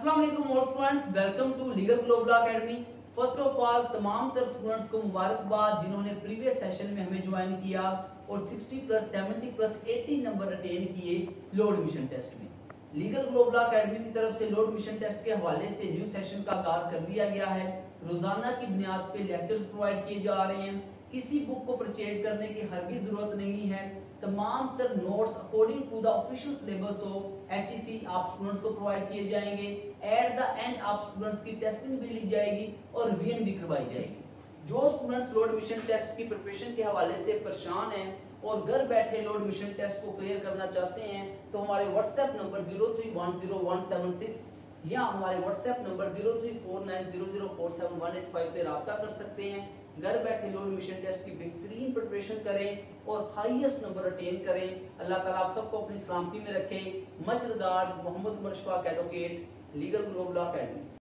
अस्सलाम वालेकुम all students, welcome to legal global academy. First of all तमाम तर स्टूडेंट्स को मुबारकबाद जिन्होंने प्रीवियस सेशन में हमें ज्वाइन किया और 60 प्लस 70 प्लस 80 नंबर अटेन किए लोड मिशन टेस्ट में। लीगल ग्लोबल एकेडमी की तरफ से लोड मिशन टेस्ट के हवाले से न्यू सेशन का आगाज कर दिया गया है। रोजाना की बुनियाद पे लेक्चर्स प्रोवाइड किए जा रहे हैं। किसी बुक को परचेज करने की हरगिज़ जरूरत नहीं है। तमाम तर notes according to the official syllabus of HEC आप स्टूडेंट्स को प्रोवाइड किए जाएंगे। एट द एंड आप स्टूडेंट्स की टेस्टिंग भी ली जाएगी और रिवीजन भी करवाई जाएगी। जो स्टूडेंट्स लोड मिशन टेस्ट की प्रिपरेशन के हवाले से परेशान हैं और घर बैठे लोड मिशन टेस्ट को क्लियर करना चाहते हैं तो हमारे व्हाट्सएप नंबर 03100176 या हमारे व्हाट्सएप नंबर 0349004718 पे राब्ता कर सकते हैं। घर बैठे लोड मिशन टेस्ट की बेहतरीन प्रिपरेशन करें और हाईएस्ट नंबर अटेन करें। अल्लाह ताला आप सबको अपनी सलामती में रखे। Much regard, Mohammad Umar Shafaq advocate, legal global academy.